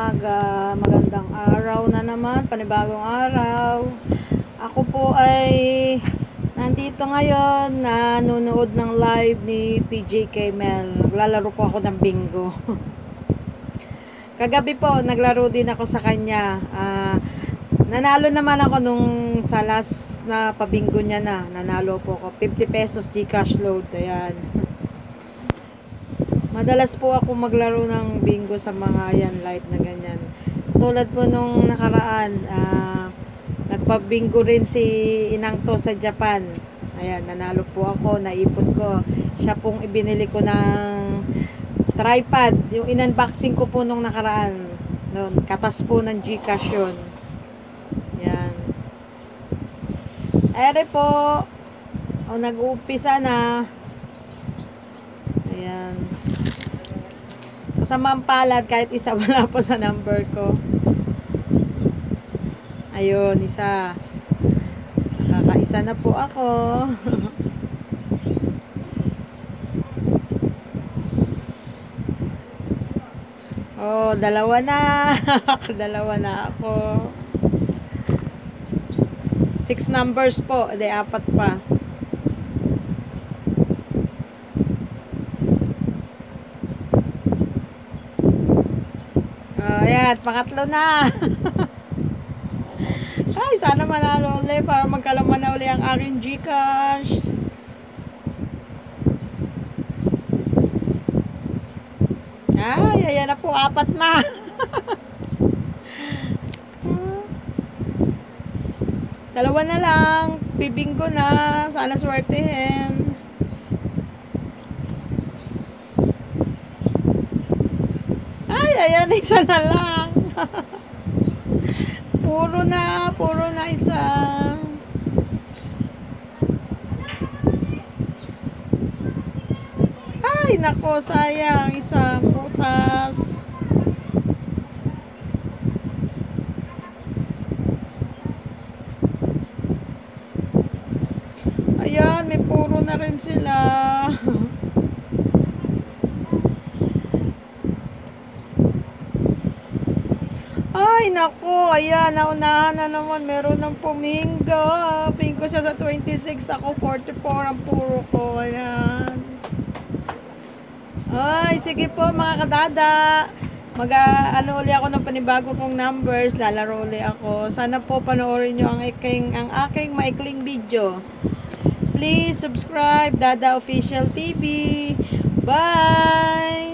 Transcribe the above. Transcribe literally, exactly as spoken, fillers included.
umaga, magandang araw na naman, panibagong araw. Ako po ay nandito ngayon, nanonood ng live ni P J K Mel. Naglalaro po ako ng bingo. Kagabi po, naglaro din ako sa kanya. Uh, nanalo naman ako nung sa last na pabingo niya na. Nanalo po ako, fifty pesos Gcash load. Ayan. Madalas po ako maglaro ng bingo sa mga yan live na ganyan. Tulad po nung nakaraan, uh, nagpabingo rin si Inang To sa Japan. Ayan, nanalo po ako, naipon ko. Siya pong ibinili ko ng tripod. Yung in-unboxing ko po nung nakaraan. Noon, katas po ng Gcash yun. Ayan. Ere po. O, nag-uumpisa na. Ayan. Sa mampalad, kahit isa wala po sa number ko. Ayun, isa. Nakakaisa na po ako. Oh, dalawa na. Dalawa na ako. Six numbers po. Hindi, apat pa. Ayan, pangatlo na. Ay, sana manalo ulit para magkalaman na ulit ang aking Gcash. Ay, ayan na po, apat na. Dalawa na lang, bibinggo na. Sana swertehin. Ayan, isa na lang. Puro na, puro na isa. Ay, nako, sayang. Isang butas. Ayan, may puro na rin sila. Ay, naku, ayan, naunahan na naman, meron ng pumingo. Pingo siya sa twenty-six, ako forty-four, ang puro ko, ayan. Ay, sige po mga kadada, mag, uh, ano uli ako ng panibago kong numbers, lalaro uli ako. Sana po panoorin nyo ang aking, ang aking maikling video. Please subscribe, Dada Official T V. Bye!